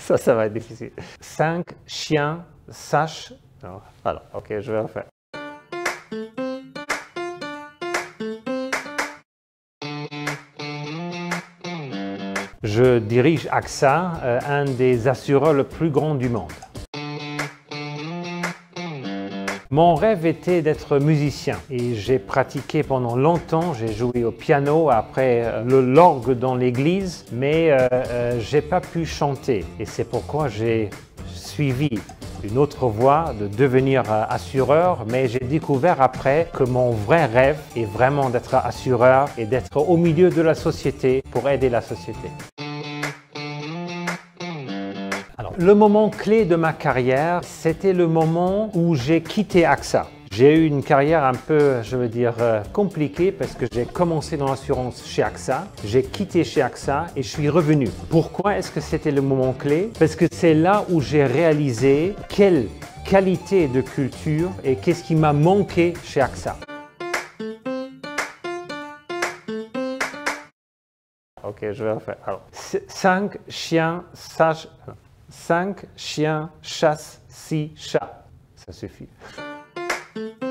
Ça va être difficile. 5 chiens sachent... Non, alors, ok, je vais refaire. Je dirige AXA, un des assureurs le plus grand du monde. Mon rêve était d'être musicien et j'ai pratiqué pendant longtemps. J'ai joué au piano, après l'orgue dans l'église, mais j'ai pas pu chanter. Et c'est pourquoi j'ai suivi une autre voie de devenir assureur, mais j'ai découvert après que mon vrai rêve est vraiment d'être assureur et d'être au milieu de la société pour aider la société. Alors, le moment clé de ma carrière, c'était le moment où j'ai quitté AXA. J'ai eu une carrière un peu, je veux dire, compliquée parce que j'ai commencé dans l'assurance chez AXA, j'ai quitté chez AXA et je suis revenu. Pourquoi est-ce que c'était le moment clé? Parce que c'est là où j'ai réalisé quelle qualité de culture et qu'est-ce qui m'a manqué chez AXA. Ok, je vais refaire. Alors, 5 chiens sages. 5 chiens chassent 6 chats. Ça suffit.